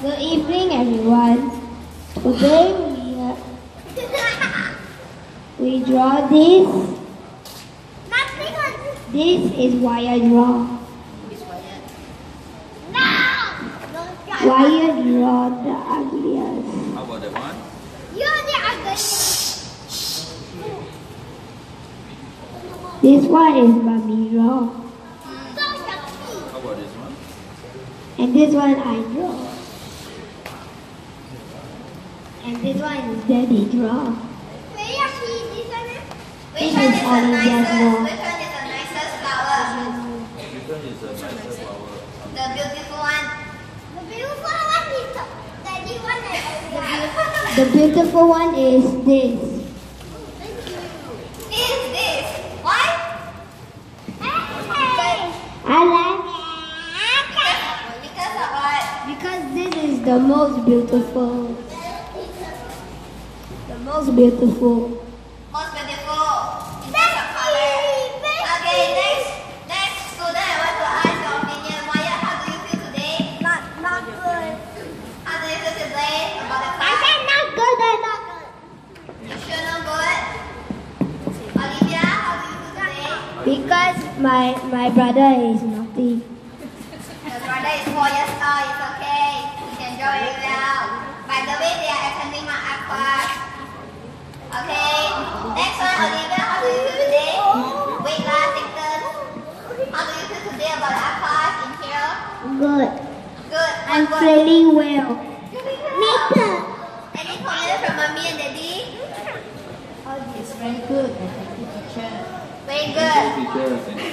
Good evening, everyone. Today we draw this. This is why I draw. Why you draw the ugliest? How about that one? You're the ugliest. This one is mommy draw. So yucky. How about this one? And this one I draw. And this one is daddy draw. Very yucky. This one is. This is Olivia's draw. Which one is the nicest flower? Which one is the nicest flower? The beautiful one. The beautiful one is the daddy one and Olivia. The beautiful one is this. This. Why? Hey. I like Because of what? because this is the most beautiful. The most beautiful. Most beautiful. Because of color. Okay, next student, I want to ask your opinion. Maya, how do you feel today? Not good. How do you feel today about the class? not good. Not good. You sure not good? Olivia, how do you feel today? Because my brother is naughty. Your brother is 4 years old. It's okay. He can draw very well. By the way, they are attending my art class. Okay. Next one, Olivia, how do you feel today? Wait, take turn. How do you feel today about the art class in here? Good. Good. I'm What- feeling well. Later. Any comment from mommy and daddy? It's very good. I like the teacher. Very good. Teachers and